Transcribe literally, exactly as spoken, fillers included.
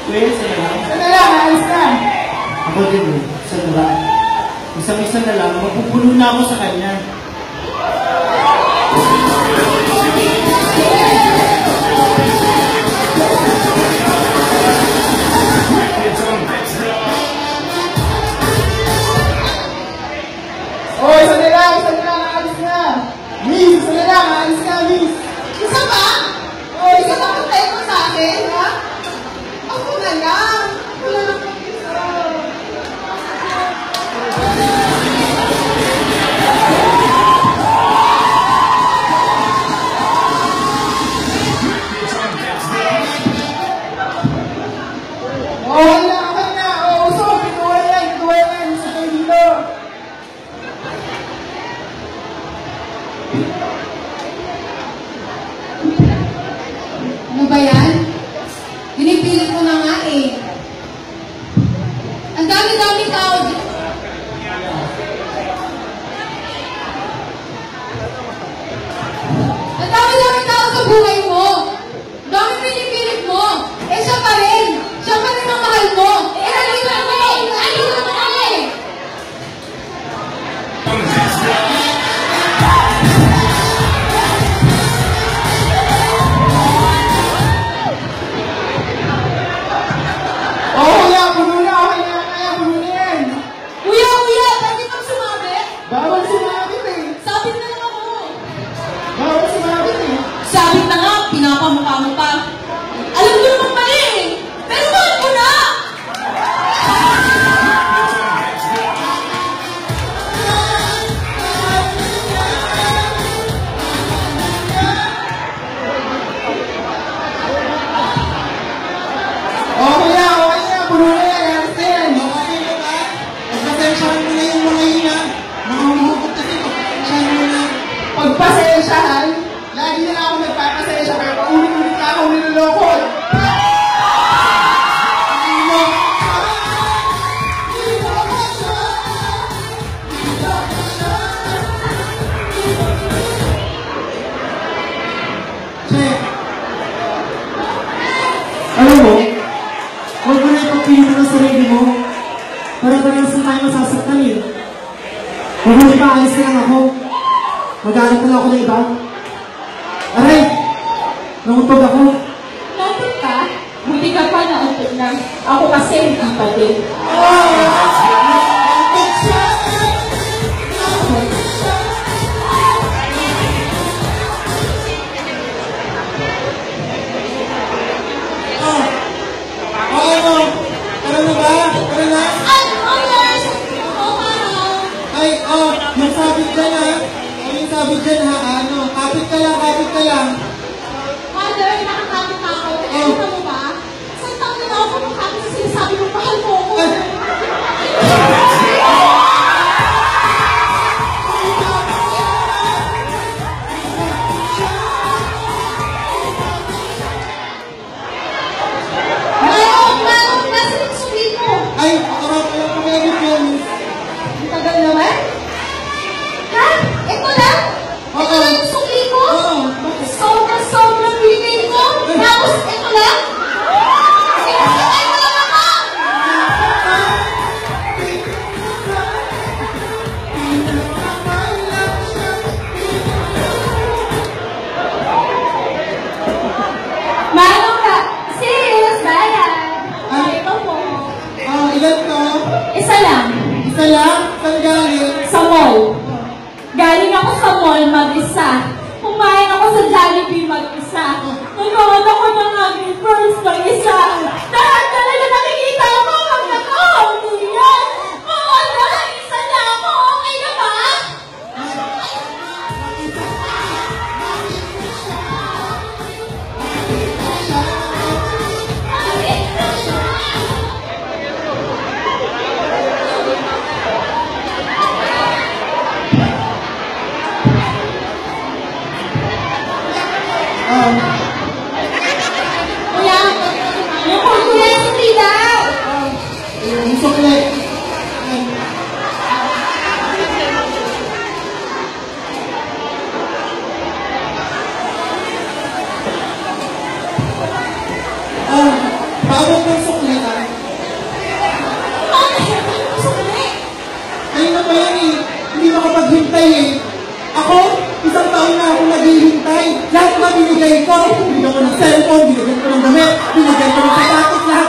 Kuya, sana lang. Sana lang, ayos na. Ako din eh, sana lang. Isang-isa na lang, mapupuno na ako sa kanya. Oy, isa na lang, isa na lang, ayos na. Miss, isa na lang, ayos na, miss. Isa ba? Oy, Isa isa ba na ang tayo mo sa akin, ha? Ako na lang. Wala lang pang isa. Okay na, okay na. Oo, so, ituwa yan, ituwa yan. Isa kayo dito. Ano ba yan? Pinipilit ko na nga eh. Ang dami-daming tao dito. Ang dami-daming tao sa buhay mo. Ang dami pinipilit mo. Eh siya pa rin. Siya pa rin ang mahal mo. Eh halika mo. Halika mo kami. Oo, kuya, puno na, okay na, kaya puno na yan. Kuya, kuya, pwede kang sumabi? Bawal sumabit eh. Sabi na lang ako. Bawal sumabit eh. Sabi na nga, pinapamukha mo pa. Alam ko naman mali eh. Pero bakit ko na? Oo, kuya, okay na, puno na yan, ayos na yan. Okay na ba? Pagpasensyahan mo na yung mga yun ha. Nakahumugot kasi, pagpasensyahan mo na. Pagpasensyahan? Lagi na ako nagpapasensya, pero paulit-ulit na ako niloloko. Check. Alam mo, huwag mo na ipagpilin mo ng sarili mo. Para ba yung sa tayo masasaktan eh. Huwag mo ipaalis na lang ako. Mag-aanap na lang ako ng iba. Aray! Nangutog ako. Natin ka? Buti ka pa na utot na. Ako kasi hindi pa din. Okay mo. Tara na ba? Tara na? Ay, mother! Sabi mo, parang... Ay, oh, yung sabit dyan ha. O yung sabit dyan ha. Ano, kapit ka lang, kapit ka lang. Mother, nakakapit na ako. Nakikita mo ba? Isang taon na ako kumukha ko sa sinasabi mo, mahal mo ako. Manong, manong, nasa yung suwi mo. Ay, akarap ko lang kumemit yun. Ang tagal naman. Ha? Ito lang? Ito lang yung suwi ko? Oo. Sobrang-sobrang bigay ko. Tapos ito lang? Sinasakay mo lang ako. Manong ka. Serious ba yan? Ay. Ito po. Ah, ilan to? Isa lang. Isa lang? Saan galing? Sa mall. Galing ako sa mall mag-isa. Kumain ako sa Jollibee mag-isa. Nagkawan ako ng Angry Birds mag-isa. Lahat talaga nakikita ko pag naka-home yan. Mawala, isa na ako. Okay na ba? Ah, Kuya, yung kuya sa tila. yung sukle. Ah, pawag ng sukle. pa yan eh. Hindi makapaghintay eh. Ako, isang taon na ako naghihintay. Lahat na binigay ko. Binigyan ko ng cellphone, binigyan ko ng damit, binigyan ko ng sapatos, lahat